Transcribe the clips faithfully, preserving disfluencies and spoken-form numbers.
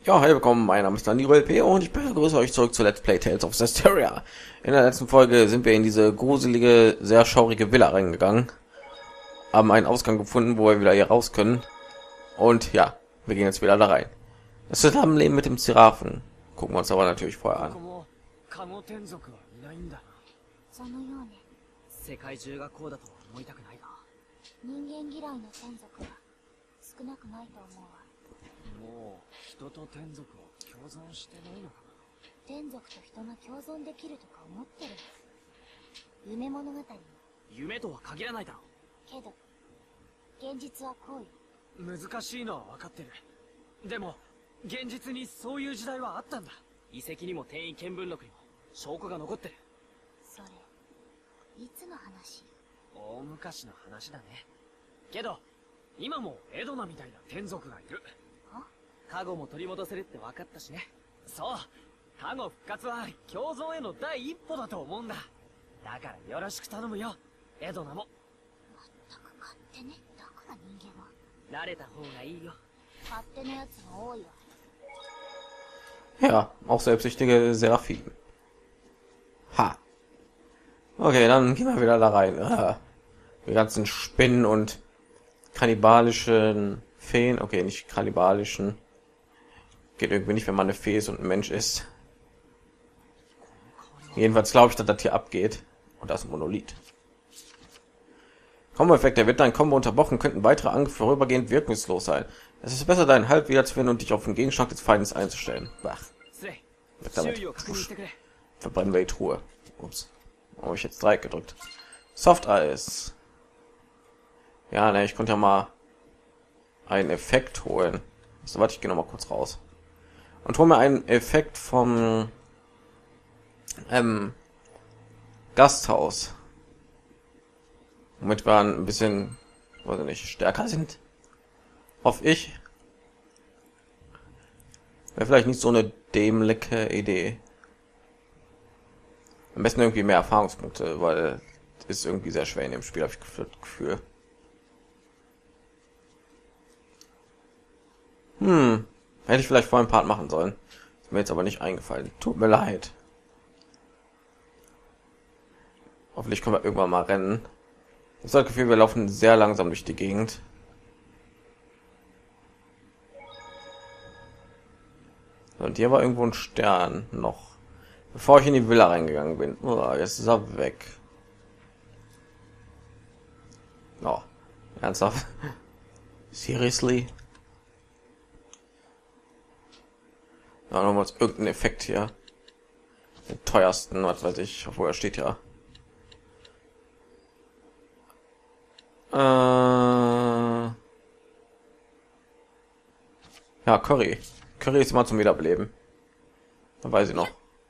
Ja, hi, willkommen, mein Name ist Daniel L P und ich begrüße euch zurück zu Let's Play Tales of Zestiria. In der letzten Folge sind wir in diese gruselige, sehr schaurige Villa reingegangen, haben einen Ausgang gefunden, wo wir wieder hier raus können und ja, wir gehen jetzt wieder da rein. Das Zusammenleben mit dem Seraphen gucken wir uns aber natürlich vorher an. そのようね。世界中がこうだとは思いたくないが。人間嫌いの天族は少なくないと思うわ。もう人と天族は共存してないのかな。天族と人が共存できるとか思ってる。夢物語。夢とは限らないだろう。けど現実はこうよ。難しいのは分かってる。でも現実にそういう時代はあったんだ。遺跡にも転移見聞録にも証拠が残ってる。それいつの話？大昔の話だね。けど今もエドナみたいな天族がいる。カゴも取り戻せるって分かったしね。そう、カゴ復活は共存への第一歩だと思うんだ。だからよろしく頼むよ、エドナも。まったく勝手ね。だから人間は慣れた方がいいよ。勝手なやつが多いわ。 Ja, auch selbstsüchtige Seraphim. Ha. Okay, dann gehen wir wieder da rein. Ah, die ganzen Spinnen und kannibalischen Feen. Okay, nicht kannibalischen. Geht irgendwie nicht, wenn man eine Fee ist und ein Mensch ist. Jedenfalls glaube ich, dass das hier abgeht. Und das ist ein Monolith. Kombo-Effekt. Der wird dein Kombo unterbrochen, könnten weitere Angriffe vorübergehend wirkungslos sein. Es ist besser, deinen Halt wiederzufinden und dich auf den Gegenstand des Feindes einzustellen. Bach. Damit. Verbrennen wir die Truhe. Ups. Oh, ich jetzt drei gedrückt. Soft Eis. Ja, ne, ich konnte ja mal einen Effekt holen. So, warte, ich gehe noch mal kurz raus und hole mir einen Effekt vom ähm, Gasthaus, womit wir ein bisschen, weiß ich nicht, stärker sind. Hoffe ich. Wäre vielleicht nicht so eine dämliche Idee. Am besten irgendwie mehr Erfahrungspunkte, weil es ist irgendwie sehr schwer in dem Spiel, habe ich das Gefühl. Hm, hätte ich vielleicht vor ein Part machen sollen. Ist mir jetzt aber nicht eingefallen. Tut mir leid. Hoffentlich können wir irgendwann mal rennen. Ich habe das Gefühl, wir laufen sehr langsam durch die Gegend. Und hier war irgendwo ein Stern noch, bevor ich in die Villa reingegangen bin. Oh, jetzt ist er weg. Oh, ernsthaft? Seriously? Ja, nochmals irgendein Effekt hier. Den teuersten, was weiß ich, obwohl er steht ja. Äh ja, Curry. Curry ist immer zum Wiederbeleben. Da weiß ich noch.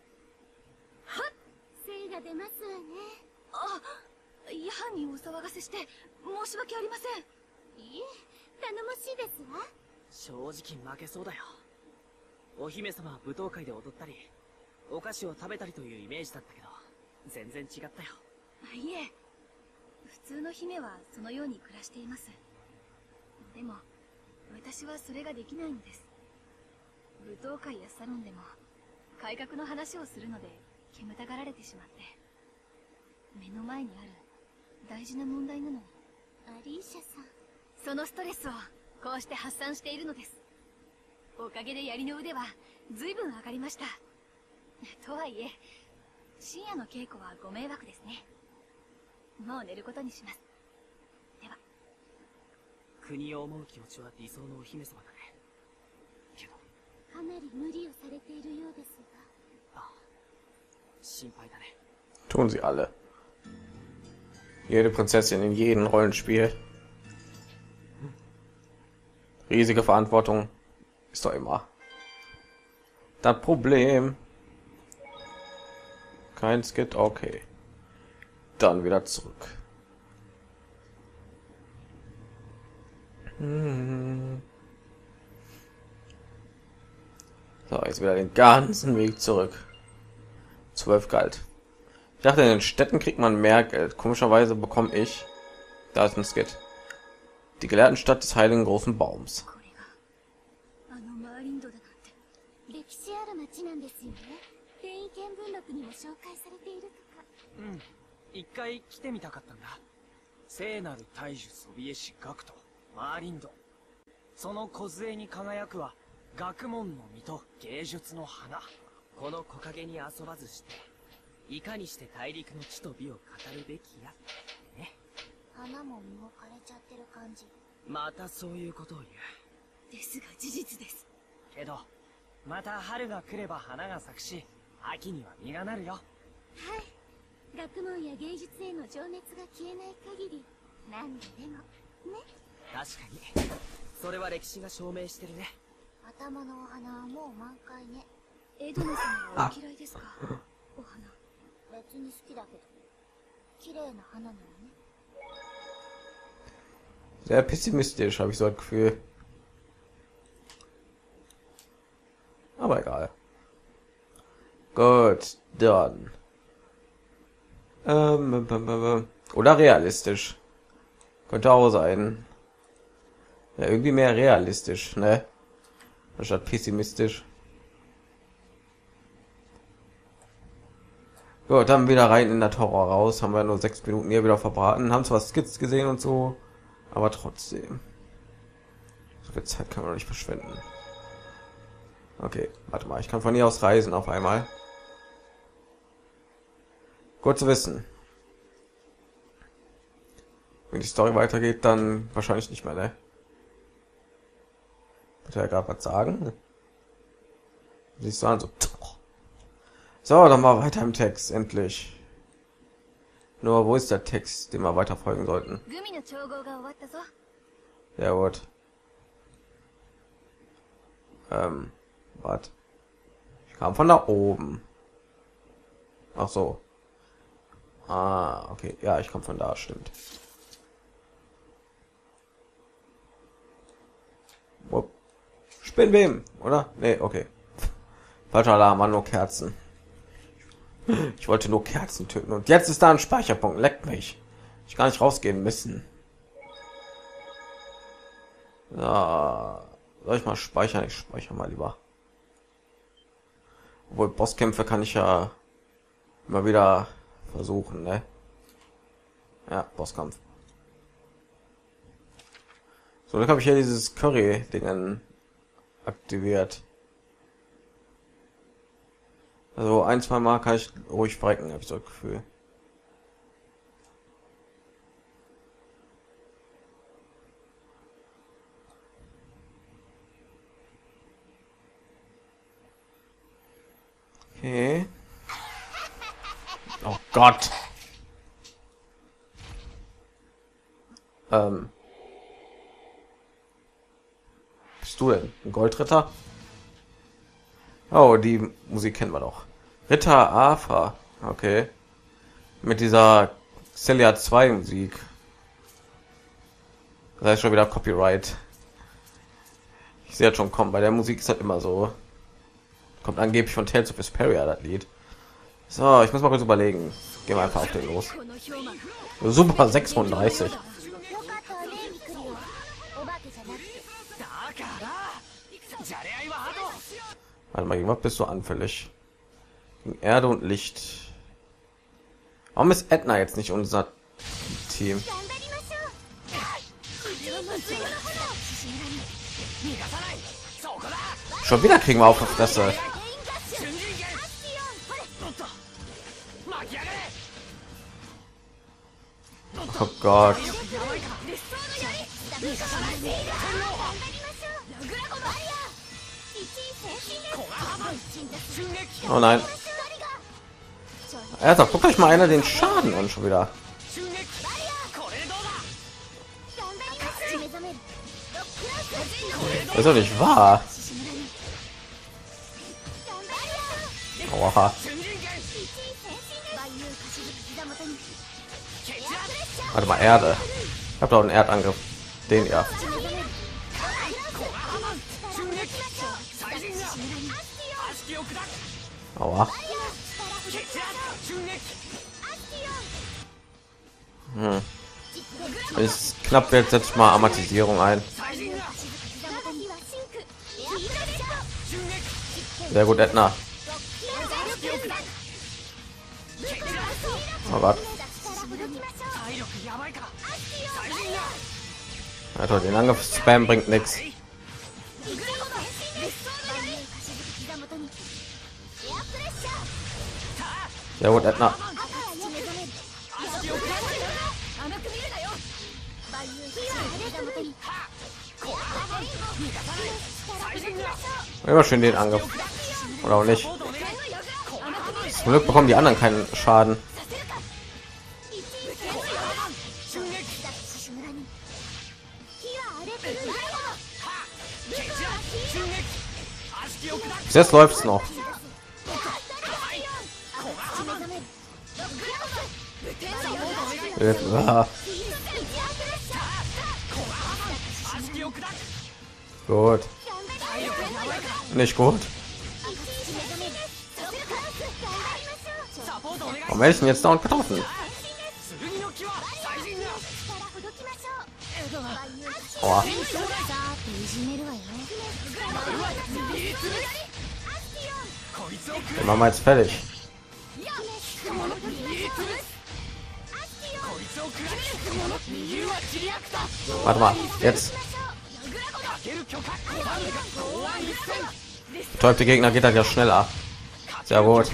お姫様は舞踏会で踊ったり、お菓子を食べたりというイメージだったけど、全然違ったよ。いえ、普通の姫はそのように暮らしています。でも、私はそれができないのです。舞踏会やサロンでも改革の話をするので煙たがられてしまって、目の前にある大事な問題なのに。アリーシャさん、そのストレスをこうして発散しているのです。おかげで槍の腕はずいぶん上がりました。とはいえ深夜の稽古はご迷惑ですね。もう寝ることにします。では。国を思う気持ちは理想のお姫様だね。けどかなり無理をされているようですが。ああ、心配だね。 Tun sie alle. Jede Prinzessin in jedem Rollenspiel. Riesige Verantwortung. Ist doch immer das Problem. Kein Skit, okay. Dann wieder zurück. Hm. So, jetzt wieder den ganzen Weg zurück. zwölf Geld. Ich dachte, in den Städten kriegt man mehr Geld. Komischerweise bekomme ich, da ist ein Skit, die Gelehrtenstadt des heiligen großen Baums. 歴史ある町なんですよね。転移見聞録にも紹介されているとか。うん、一回来てみたかったんだ。聖なる大樹ソビエシ学徒マーリンド。その梢に輝くは学問の実と芸術の花。この木陰に遊ばずしていかにして大陸の地と美を語るべきやね。花も実も枯れちゃってる感じ。またそういうことを言う。ですが事実です。けどまた春が来れば花が咲くし、秋には実がなるよ。はい、学問や芸術への情熱が消えない限り何度でもね。確かにそれは歴史が証明してるね。頭のお花はもう満開ね。エドナ様はお嫌いですか？お花別に好きだけど綺麗な花なのね。 Sehr pessimistisch, habe ich so ein Gefühl. Aber egal. Gut, dann. Ähm, oder realistisch. Könnte auch sein. Ja, irgendwie mehr realistisch, ne? Statt pessimistisch. Gut, dann wieder rein in der Horror raus. Haben wir nur sechs Minuten hier wieder verbraten. Haben zwar Skits gesehen und so, aber trotzdem. So viel Zeit kann man nicht verschwenden. Okay, warte mal, ich kann von hier aus reisen auf einmal. Gut zu wissen. Wenn die Story weitergeht, dann wahrscheinlich nicht mehr, ne? Wollte er gerade was sagen? Siehst du an, so. So, dann mal weiter im Text, endlich. Nur, wo ist der Text, den wir weiter folgen sollten? Ja, gut. Ähm, was? Ich kam von da oben. Ach so. Ah, okay. Ja, ich komme von da, stimmt. Wupp. Spinnweben, oder? Nee, okay. Falscher Alarm, waren nur Kerzen. Ich wollte nur Kerzen töten und jetzt ist da ein Speicherpunkt. Leckt mich. Ich gar nicht rausgehen müssen. Ja, soll ich mal speichern? Ich speichere mal lieber. Obwohl Bosskämpfe kann ich ja immer wieder versuchen, ne? Ja, Bosskampf. So, dann habe ich ja dieses Curry-Dingen aktiviert. Also ein, zwei Mal kann ich ruhig verrecken, habe ich so ein Gefühl. Okay. Oh Gott. Ähm. Bist du denn ein Goldritter? Oh, die Musik kennen wir doch. Ritter Afa. Okay. Mit dieser Celia zwei Musik. Das heißt schon wieder Copyright. Ich sehe jetzt schon kommen. Bei der Musik ist das immer so. Kommt angeblich von Tales of Vesperia, das Lied. So, ich muss mal kurz überlegen. Gehen wir einfach auf den los. Super sechsunddreißig. Warte mal, was bist du anfällig? Gegen Erde und Licht. Warum ist Edna jetzt nicht unser Team? Schon wieder kriegen wir auf die Fresse. Oh Gott. Oh nein. Er sagt, guck euch mal einer den Schaden an schon wieder. Das ist doch nicht wahr. Oha. Warte mal, Erde. Ich habe doch einen Erdangriff. Den ja. Aua. Hm. Ist knapp, jetzt setze ich mal Amortisierung ein. Sehr gut, Edna. Oh Gott. Also den Angriff Spam bringt nichts. Sehr gut, Edna. Immer schön den Angriff. Oder auch nicht. Zum Glück bekommen die anderen keinen Schaden. Jetzt läuft's noch. Ja. Gut. Nicht gut. Warum werde ich denn jetzt dauernd getroffen? Oh. Den machen wir jetzt fertig. Warte mal, jetzt. Betäubte Gegner geht dann ja schneller. Sehr gut.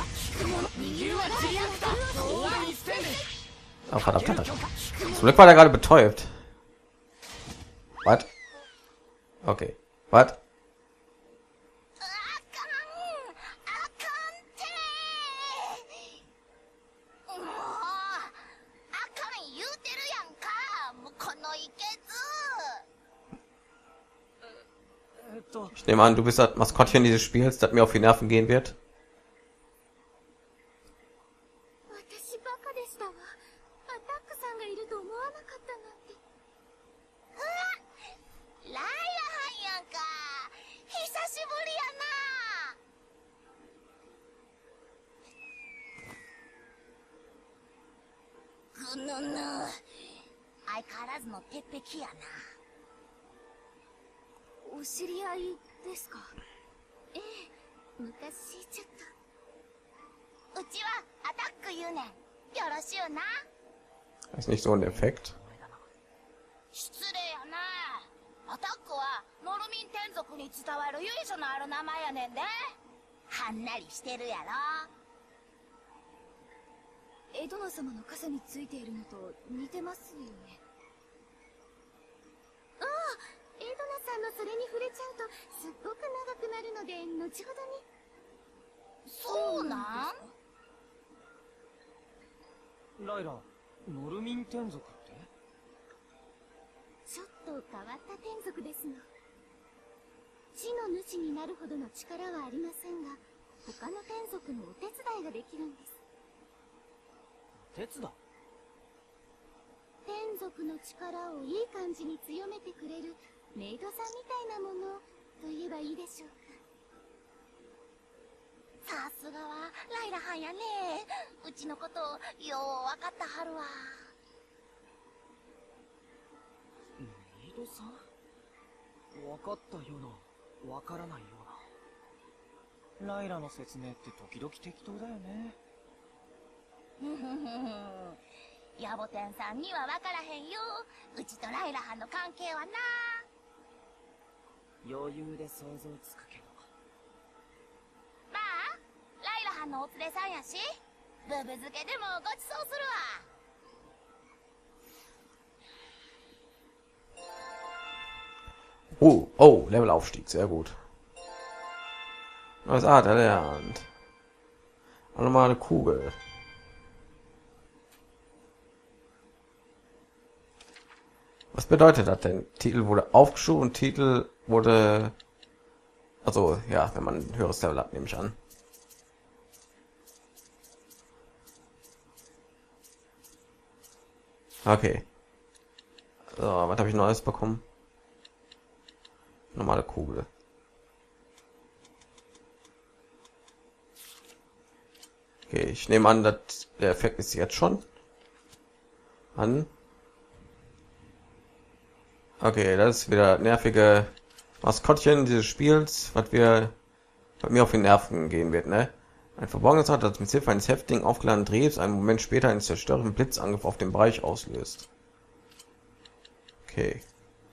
Oh, verdammt. Zum Glück war der gerade betäubt. Was? Okay. Was? Ich nehme an, du bist das Maskottchen dieses Spiels, das mir auf die Nerven gehen wird. Ist nicht so ein Effekt. Laila, ノルミン天族ってちょっと変わった天族ですの。地の主になるほどの力はありませんが、他の天族のお手伝いができるんです。手伝い？天族の力をいい感じに強めてくれるメイドさんみたいなものと言えばいいでしょうか。さすがはライラはんやね。うちのことよう分かったはるわ。メイドさん？分かったような、分からないような。ライラの説明って時々適当だよね。ふふふふ。ヤボテンさんには分からへんよ。うちとライラはんの関係はな。余裕で想像つくけど。まあ、ライラはんのお連れさんやし、ブブ漬けでもごちそうするわ。 Oh, oh, Levelaufstieg, sehr gut. Neues Art erlernt. Nochmal eine Kugel. Was bedeutet das denn? Titel wurde aufgeschoben und Titel wurde... Also, ja, wenn man ein höheres Level hat, nehme ich an. Okay. So, was habe ich Neues bekommen? Normale Kugel. Okay, ich nehme an, dass der Effekt ist jetzt schon an. Okay, das ist wieder nervige Maskottchen dieses Spiels, was wir bei mir auf den Nerven gehen wird, ne? Ein verborgenes Rad, das mit Hilfe eines heftigen aufgeladenen Drehs einen Moment später einen zerstörenden Blitzangriff auf den Bereich auslöst. Okay.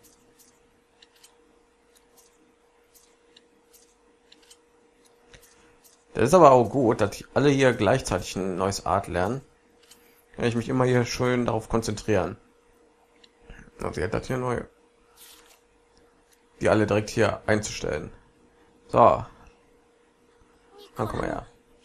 Das ist aber auch gut, dass alle hier gleichzeitig ein neues Art lernen. Kann ich mich immer hier schön darauf konzentrieren. Also jetzt hat hier neu, die alle direkt hier einzustellen. So, dann kommen wir her.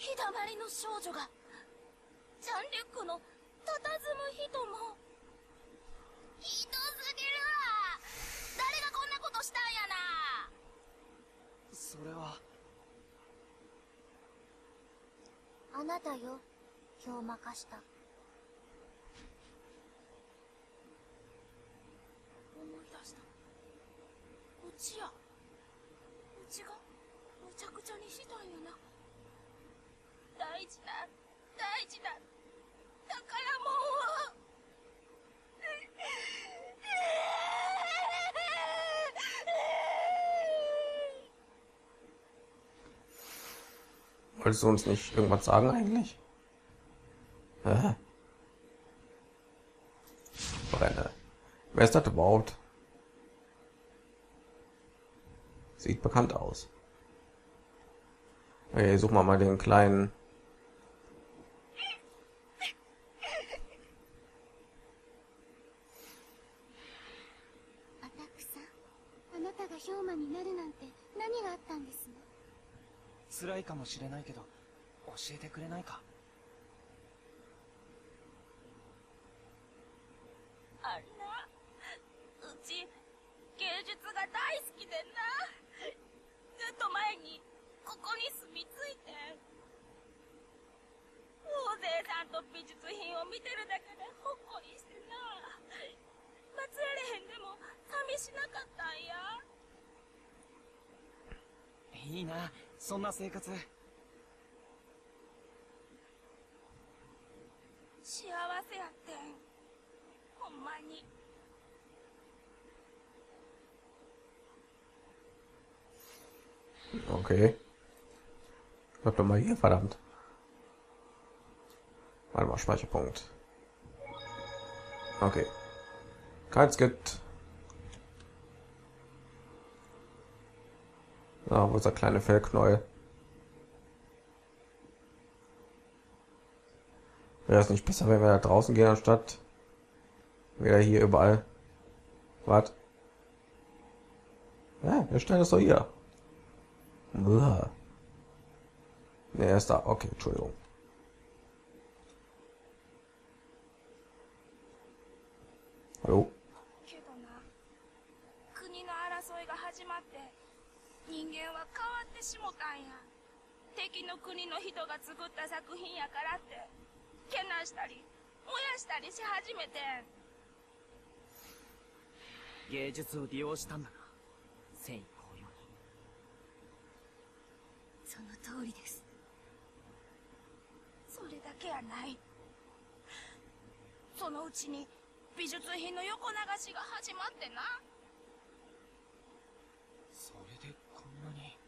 Wolltest du uns nicht irgendwas sagen eigentlich? Hä? Brenne. Wer ist das überhaupt? Sieht bekannt aus. Okay, suchen wir mal den kleinen. Okay. Bleib doch mal hier, verdammt. Warte mal, Speicherpunkt. Okay. Keins gibt. Ah, wo ist der kleine Fellknäuel? Wäre es nicht besser, wenn wir da draußen gehen, anstatt wieder hier überall? Was? Ja, der Stein ist doch hier. Uah. Ne, er ist da. Okay, Entschuldigung. Hallo? 人間は変わってしもたんや。敵の国の人が作った作品やからってけなしたり燃やしたりし始めてん。芸術を利用したんだな、戦意高揚に。その通りです。それだけやない。そのうちに美術品の横流しが始まってな。それでこんなに。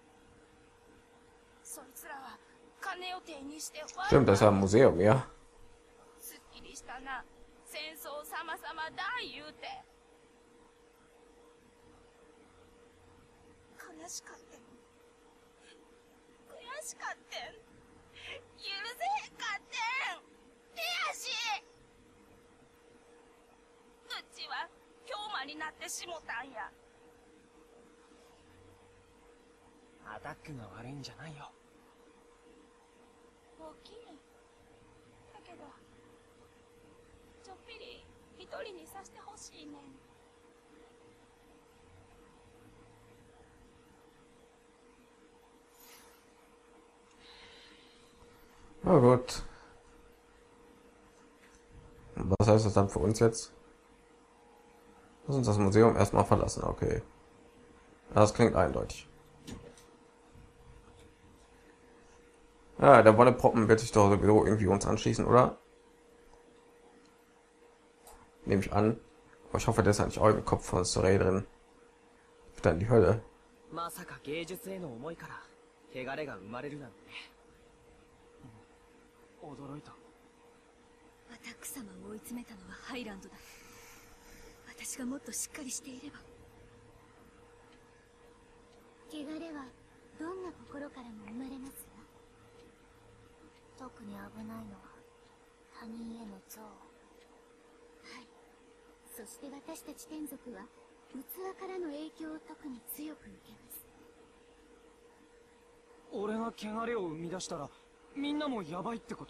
そいつらは金を手にして。 Stimmt, das ist ja ein Museum, ja. すっきりしたな。戦争様々だ言うて。悲しかってん。悔しかってん。許せへんかってん。悔しい。うちは京魔になってしもたんや。アタックが悪いんじゃないよ。大きい。だけどちょっぴり一人にさせてほしいねん。 Na gut. Was heißt das dann für uns jetzt? Lass uns das Museum erstmal verlassen, okay. Das klingt eindeutig. Ja, der Wonneproppen wird sich doch sowieso irgendwie uns anschließen, oder? Nehme ich an. Aber ich hoffe, der ist eigentlich auch im Kopf von Sorey drin. Dann die Hölle. 汚れが生まれるなんて。驚いた。アタック様を追い詰めたのはハイランドだ。私がもっとしっかりしていれば。汚れはどんな心からも生まれますわ。特に危ないのは他人への憎悪。はい。そして私たち天族は器からの影響を特に強く受けます。俺が汚れを生み出したらみんなもヤバいってこと？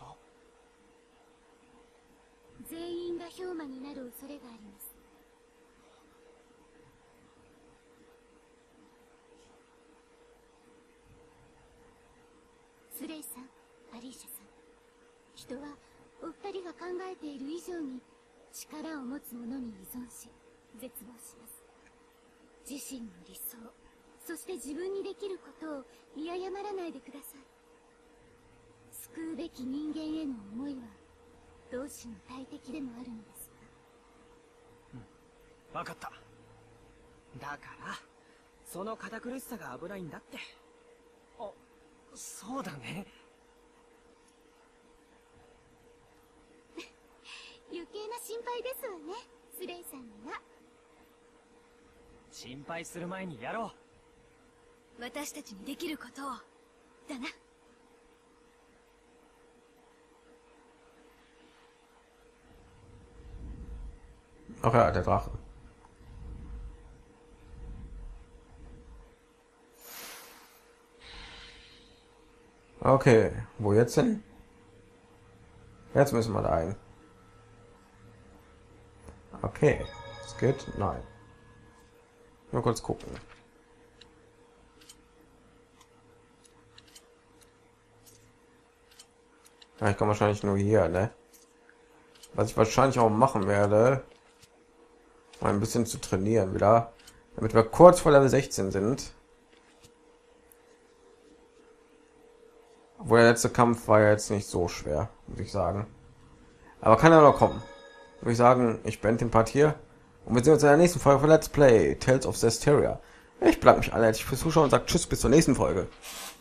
全員が氷魔になる恐れがあります。スレイさん、アリーシャさん、人はお二人が考えている以上に力を持つ者に依存し絶望します。自身の理想、そして自分にできることを見誤らないでください。救うべき人間への思いは同志の大敵でもあるのですが。うん、分かった。だからその堅苦しさが危ないんだって。あ、そうだね。余計な心配ですわね、スレイさんには。心配する前にやろう。私たちにできることをだな。 Ach ja, der Drache. Okay, wo jetzt hin? Jetzt müssen wir da ein. Okay, es geht. Nein. Nur kurz gucken. Ja, ich komme wahrscheinlich nur hier, ne? Was ich wahrscheinlich auch machen werde, mal ein bisschen zu trainieren wieder, damit wir kurz vor Level sechzehn sind. Obwohl der letzte Kampf war ja jetzt nicht so schwer, muss ich sagen. Aber kann ja noch kommen. Würde ich sagen, ich beende den Part hier und wir sehen uns in der nächsten Folge von Let's Play Tales of Zestiria. Ich bedanke mich alle herzlich fürs Zuschauen und sage Tschüss bis zur nächsten Folge.